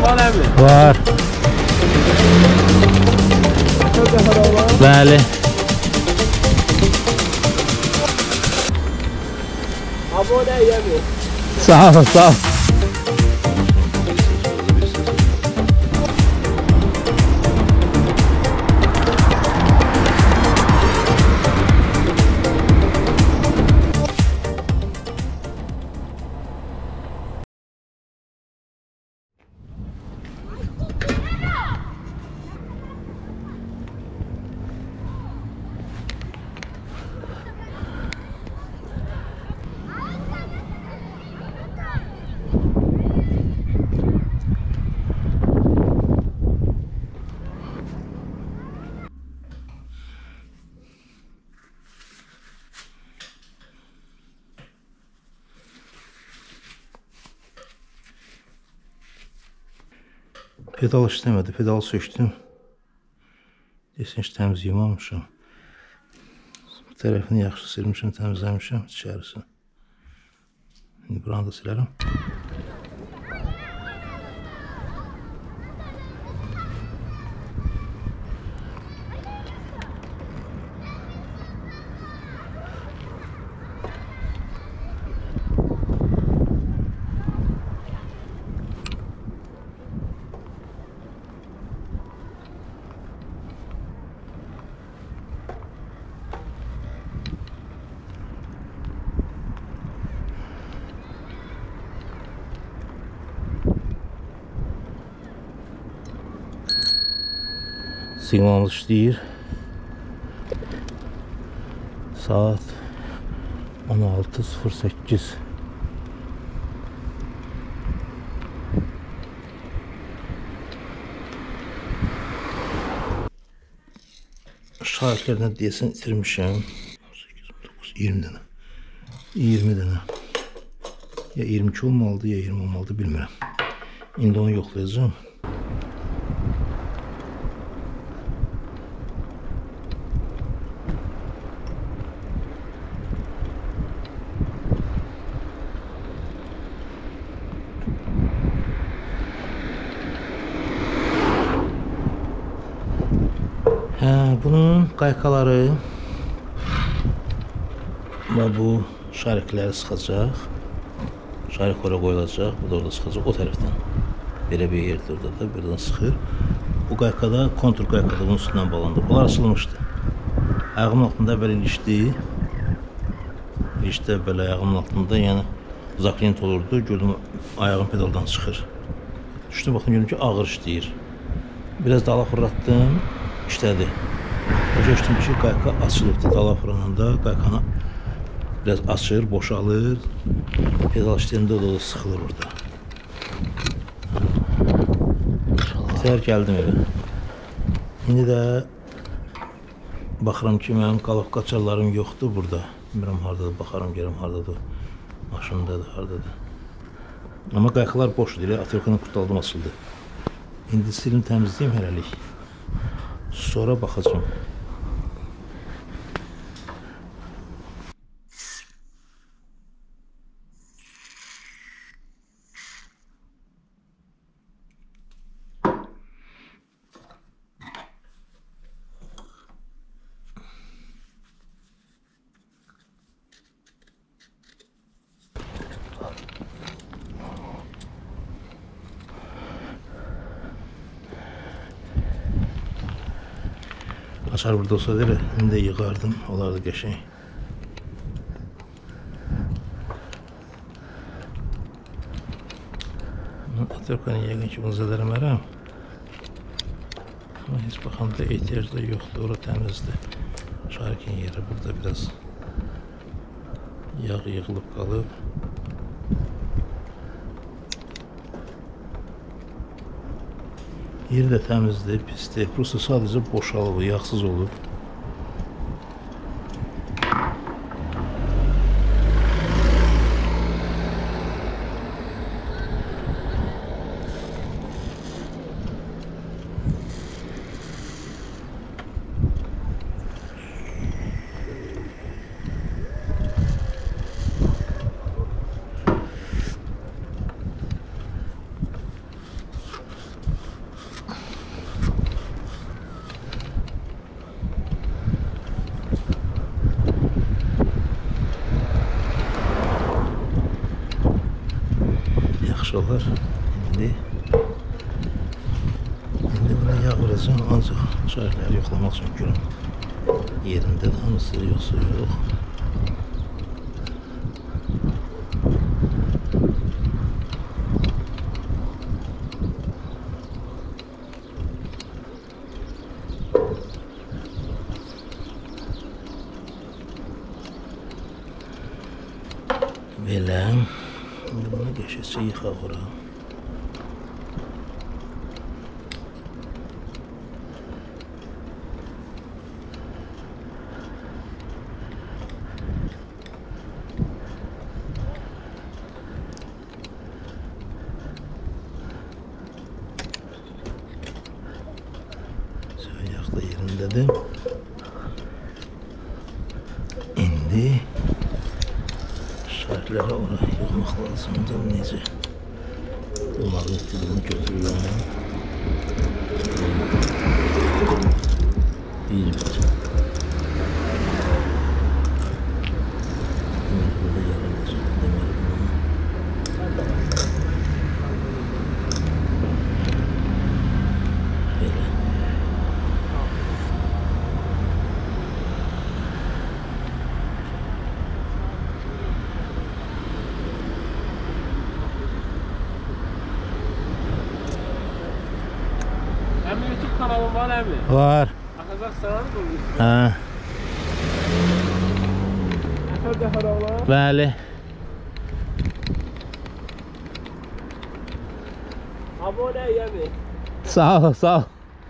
Var əmi? Var. Bəli. Abone yemi. Sağ ol, sağ ol. Pedal işləmədi, pedal söktüm. Desin ki, təmiz yumamışam. Bu tərəfini yaxşı silmişim, təmizləmişim içərisini. İndi buranı da silərəm. Siqnalımız işləyir. Saat 16:08. Şartlarına deyəsən itirmişəm. 20 dənə. 20 dənə. Ya 22 olmalıdır, ya 20 olmalıdır, bilmirəm. İndi onu yoxlayacağım. Bunun qaykaları və bu şarikləri sıxacaq. Şarik oraya qoyulacaq, bu da orada sıxacaq. O tərəfdən belə bir yerdir orada da, buradan sıxır. Bu qaykada, kontur qaykada bunun üstündən bağlandır. Onlar açılmışdı. Ayağımın altında belə ilişdi. İlişdi belə ayağımın altında, yəni zaklient olurdu. Gördüm ayağım pedaldan çıxır. Düşdüm, baxın gördüm ki, ağır işləyir. Biraz dala fırlatdım, işlədi. Gördüm ki, qayka açılıbdı dala fırlananda, qaykanı biraz açır, boşalır. Pedal işləyəndə o da sıxılır orada. Səhər gəldim evə. İndi də baxıram ki, mənim qalovka açarlarım yoxdur burada. Bilmirəm, haradadır, baxaram, görəm, haradadır. Maşındadır, haradadır. Amma qayqalar boşdur, atırqını qurtaldım, açıldı. İndi silim təmizləyim hələlik. Sonra baxacağım. Açar burada olsa deyil, indi də yığardım, olardı qəşəng. Atırqanı yəqin ki, bunu zədələmərəm. Amma heç baxanda ehtiyac da yoxdur, ora təmizdir. Şarikin yeri burada biraz yağ yığılıb qalıb. Yeri də təmizdir, pisdir. Prosta sadəcə boşalıb, yağsız olub. yaxşı olar. İndi buraya yağ vuracağım, ancaq şəhərləri yoxlamaq üçün görüm. Yerində də hamısı yoxsa yox. Belə. İndi bunu qəşəngcə yıxaq ora. Ayaq da yerindədir. İndi şəhərlərə ora yığmaq lazımdır. Necə? Bunları bunu götürürəm. Bir metre. Burada yarılacaq. Deməli bunu. Belə. Hem YouTube kanalım var hem mi? Var. Kazakistan'a mı koyuyorsun? Hə. Efendim haralar? Bəli. Abone yemi. Sağ ol, sağ ol.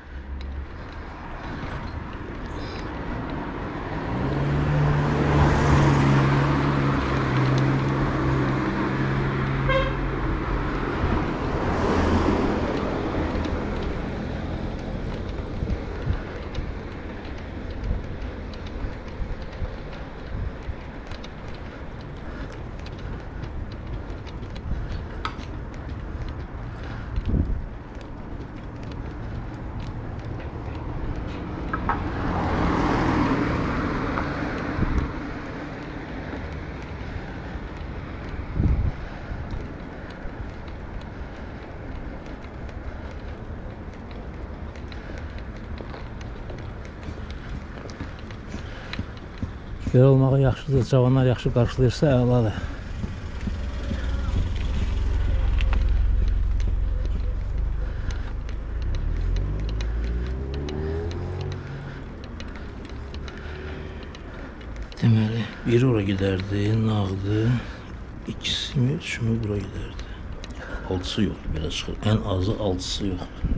Belə olmağı yaxşıdır, cavanlar yaxşı qarşılayırsa əladır. Deməli, biri ora gedərdi, nağdı, ikisi mi, üçü mü bura gedərdi. Altısı yoxdur, belə çıxır. Ən azı altısı yoxdur.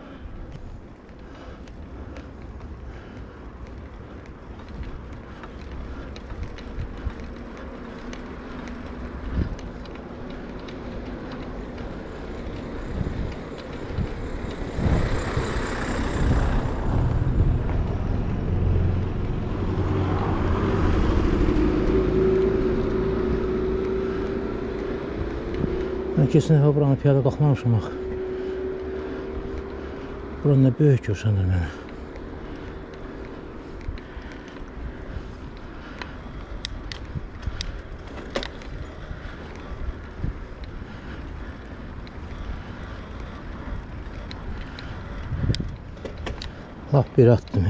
Mən keçən dəfə buranı piyada qalxmamışam axı. Buranı nə böyük görsəndir mənə. Lap bir attım.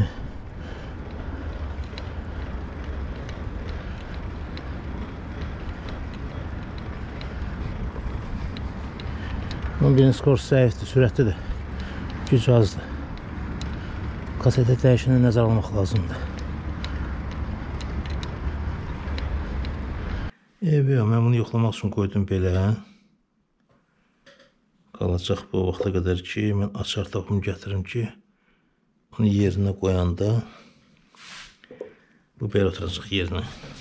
Bunun birinin skorusu zəifdir, sürətlidir. Güc azdır. Kasetə dəyişini nəzər almaq lazımdır. Mən bunu yoxlamaq üçün qoydum belə. Qalacaq bu vaxta qədər ki, mən açar tapım gətirim ki, onu yerinə qoyanda bu belə oturacaq yerinə.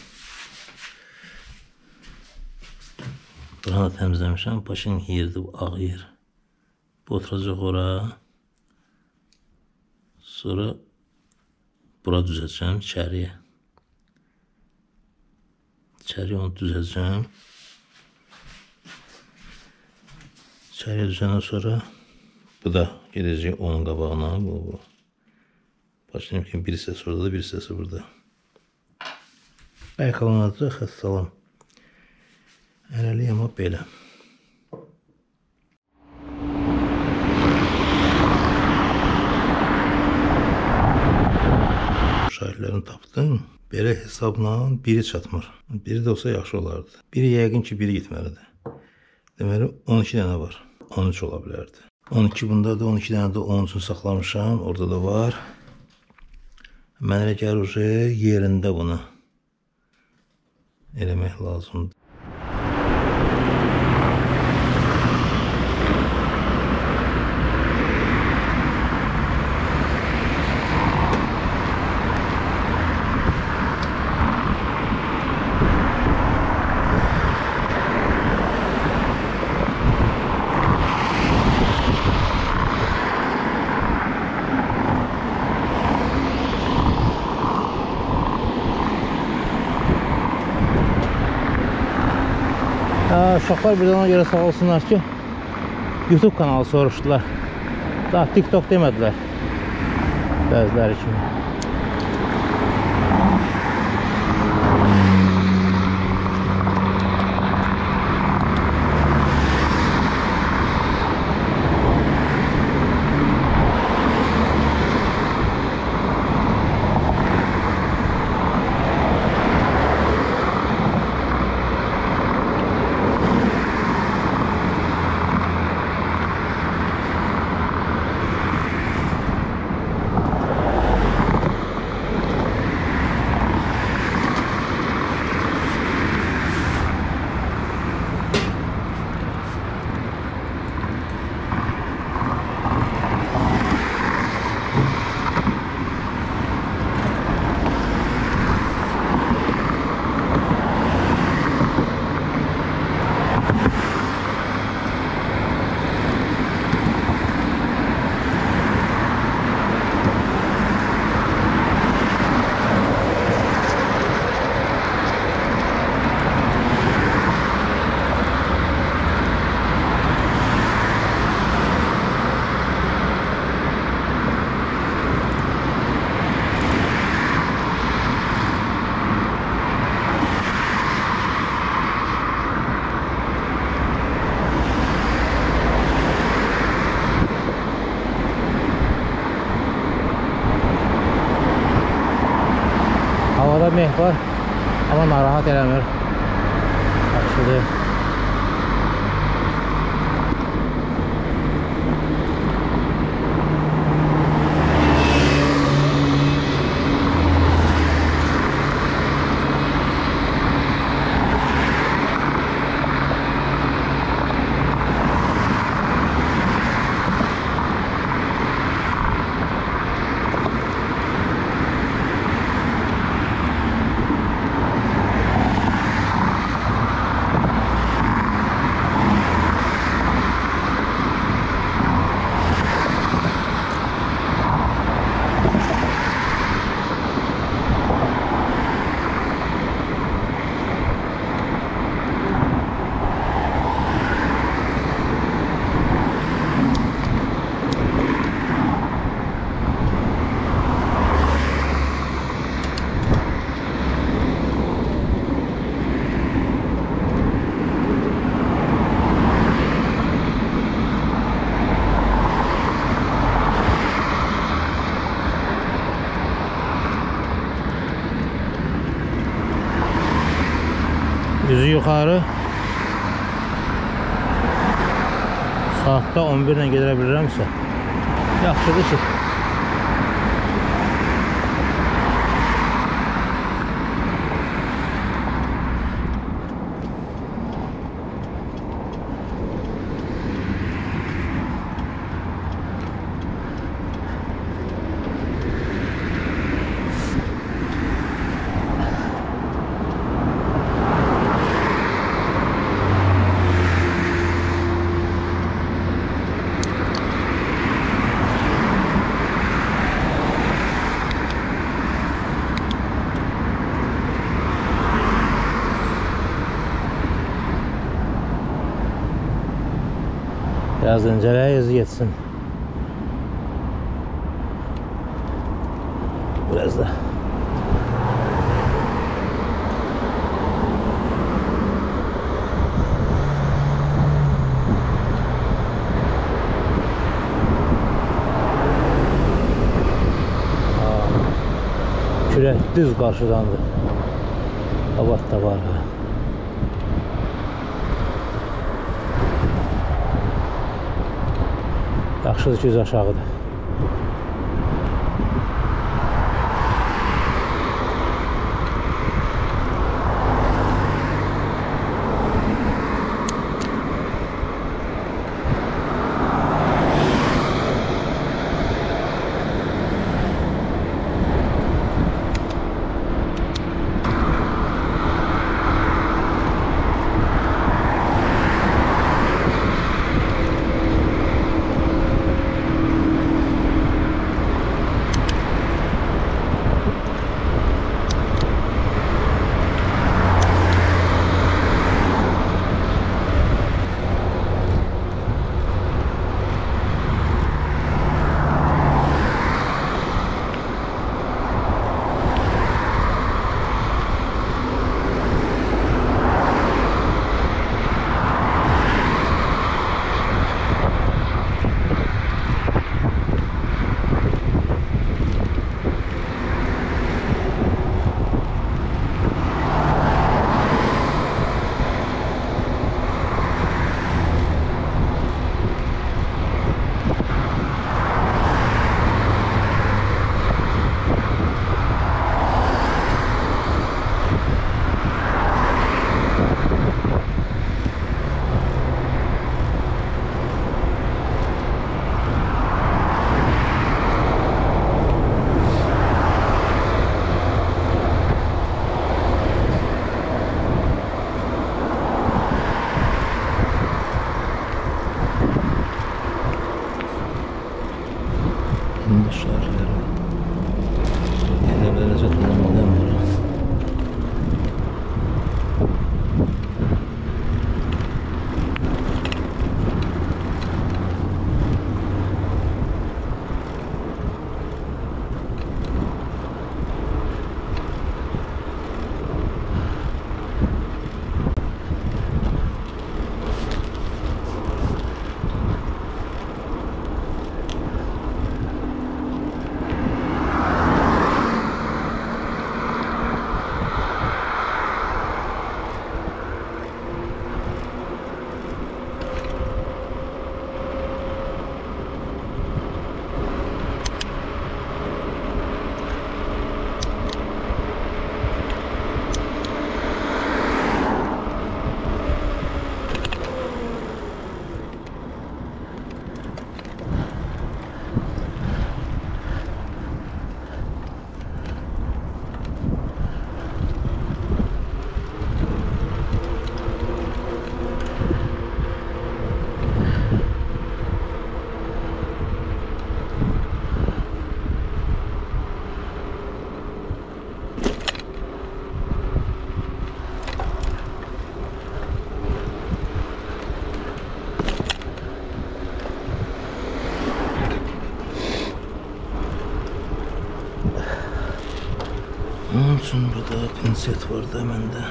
Buranı da təmizləmişəm. Başın yerdir, bu ağ yer. Bu oturacaq ora. Sonra bura düzəcəm içəriyə. İçəriyə onu düzəcəm. İçəriyə düzəndən sonra bu da gedəcək onun qabağına. Bu. Başlayayım ki, bir hissəsi orada, bir hissəsi burada. Ayaqqabının adı xətt salam. Ələliyəm o belə. tapdım. Belə hesabla biri çatmır. Biri də olsa yaxşı olardı. Biri yəqin ki, biri gitməlidir. Deməli 12 dənə var. 13 ola bilərdi. 12 bundadır, 12 dənə də 13-ünü saxlamışam. Orada da var. Mən elə gəlir yerində bunu eləmək lazımdır. Uşaqlar bir də ona görə sağ olsunlar ki, YouTube kanalı soruşdular. Daha TikTok demədilər. Bəziləri kimi. Havada meh var, amma narahat eləmir. Yaxşıdır. Üzü yuxarı. Saatdə 11 ilə gedə bilirəmsə, yaxşıdır ki. Biraz inceleğe yazı geçsin. Biraz da. Kürek. düz qarşıdandır. Abad da var. Yaxşıdır ki, aşağıdır. Dışarıları. Yerlerinize kullanmadan var. Onun için burada pinset vardı hemen de.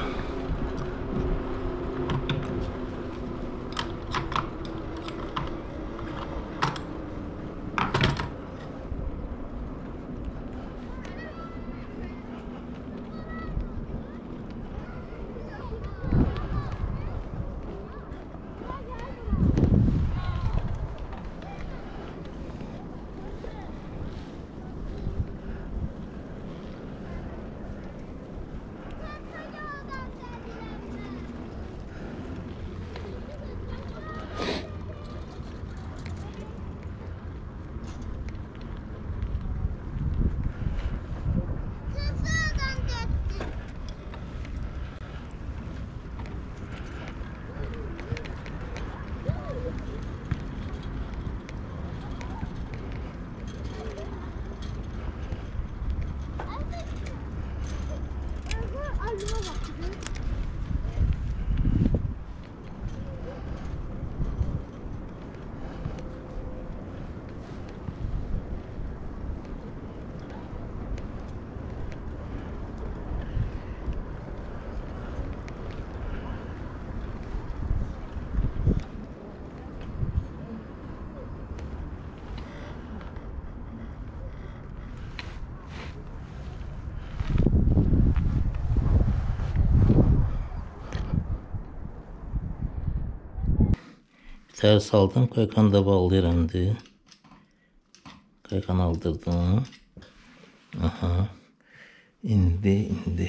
Ters aldım. Qayqanı da bağlayıram indi. Qayqanı aldırdım. Aha. İndi.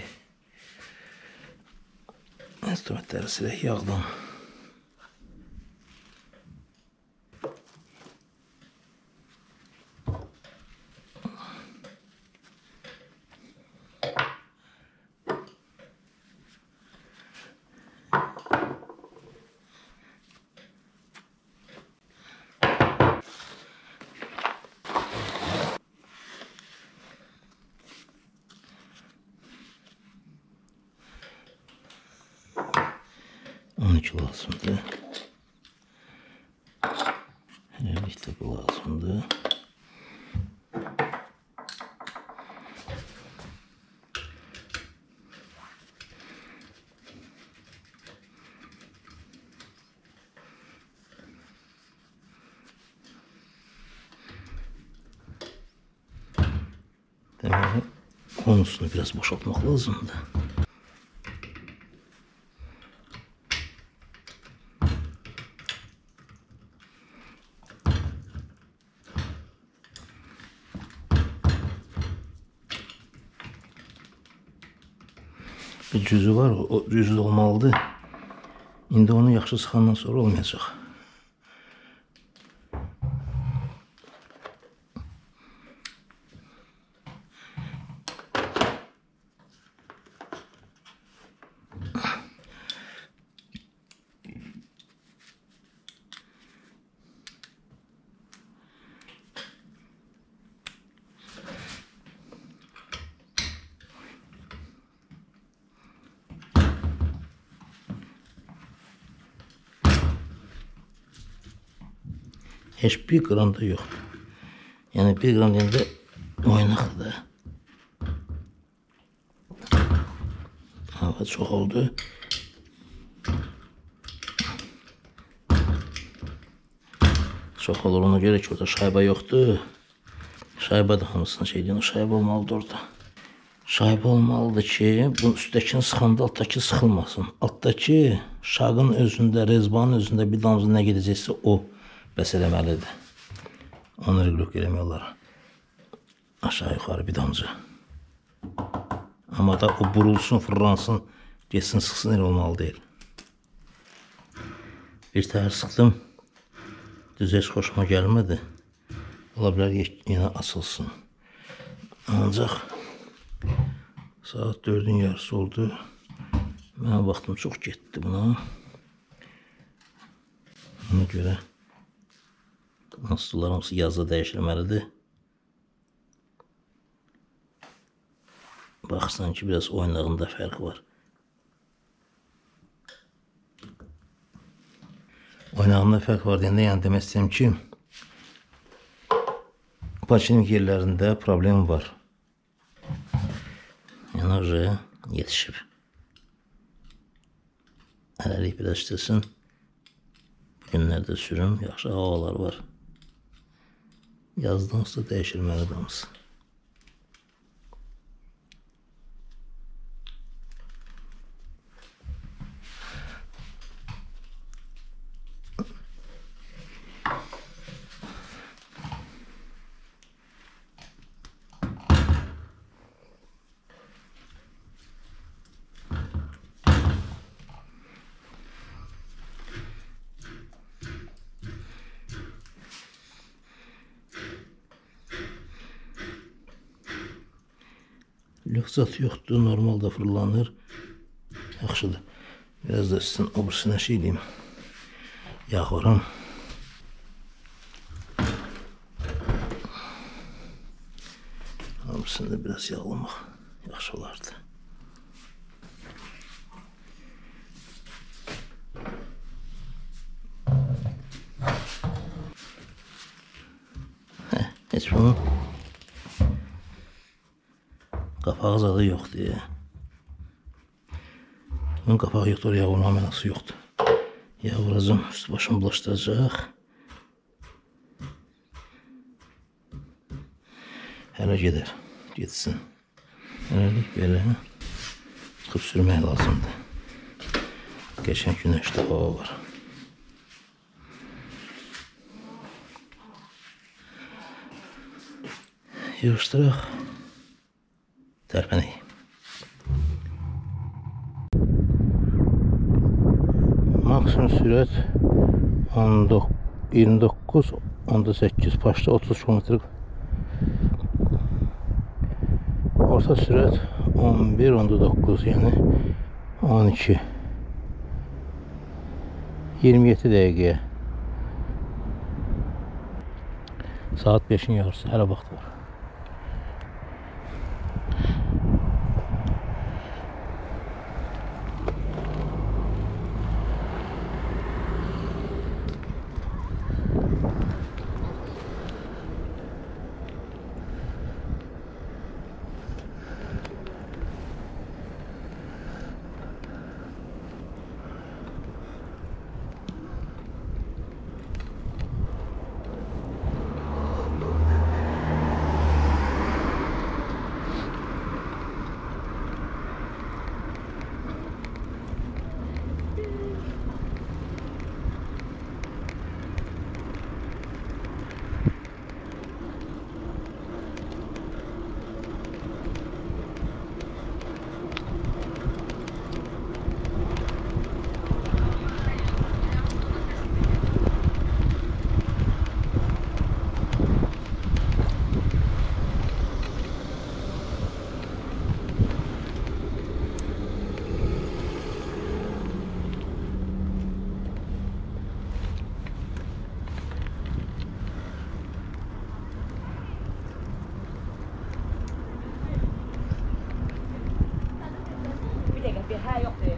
İnstrumentləri silək yağdan. Lazımdır. Hələlikdə bu lazımdır. Deməli, konusunu biraz boşaltmaq lazımdır. Bir cüzü var, o cüzü olmalıdır. İndi onu yaxşı sıxandan sonra olmayacaq. Heç bir gram da yox. Yəni bir gram deyəndə oynaqdır. Hava çox oldu. Çox olur, ona görə ki orada şayba yoxdur. Şayba da hamısını şey deyən, şayba olmalıdır orada. Şayba olmalıdır ki, bunun üstdəkini sıxanda altdakı sıxılmasın. Altdakı şağın özündə, rezbanın özündə bir damcı nə gedəcəksə o bəs eləməlidir. Onu reglük eləmək olar. Aşağı yuxarı bir damcı. Amma da o burulsun, fırlansın, geçsin, sıxsın elə olmalı deyil. Bir təhər sıxdım. Düz heç xoşuma gəlmədi. Ola bilər yenə açılsın. Ancaq saat 4-ün yarısı oldu. Mənim vaxtım çox getdi buna. Ona görə stullar hamısı yazda dəyişilməlidir. Baxsan ki, biraz oynağında fərq var. Oynağında fərq var deyəndə, yəni demək istəyəm ki, parçalık yerlərində problem var. Enerji yetişib. Hələlik biraz işləsin. Bugünlərdə sürüm, yaxşı havalar var. Yazdan sonra dəyişilməlidir hamısı. Lüksat yoxdur, normalda fırlanır. Yaxşıdır. Biraz da üstün obrusuna şey diyeyim. Yağ varam. Obrusunu da biraz yağlamaq yaxşı olardı. Heç bunu qapağı zadı yoxdur ya. Bunun qapağı yoxdur, yağ vurma mənası yoxdur. Yağ vuracam, üstü başımı bulaşdıracaq. Hələ gedər, getsin. Hələlik belə çıxıb sürmək lazımdır. Geçən günəşdə hava var. yığışdıraq. Tərpənək. Maksimum sürət 29.8, başda 30 km. Orta sürət 11.9, yəni 12. 27 dəqiqəyə. Saat 5'in yarısı, hələ vaxt var. Bir her yok diye.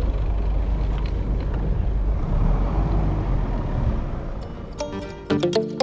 Thank you.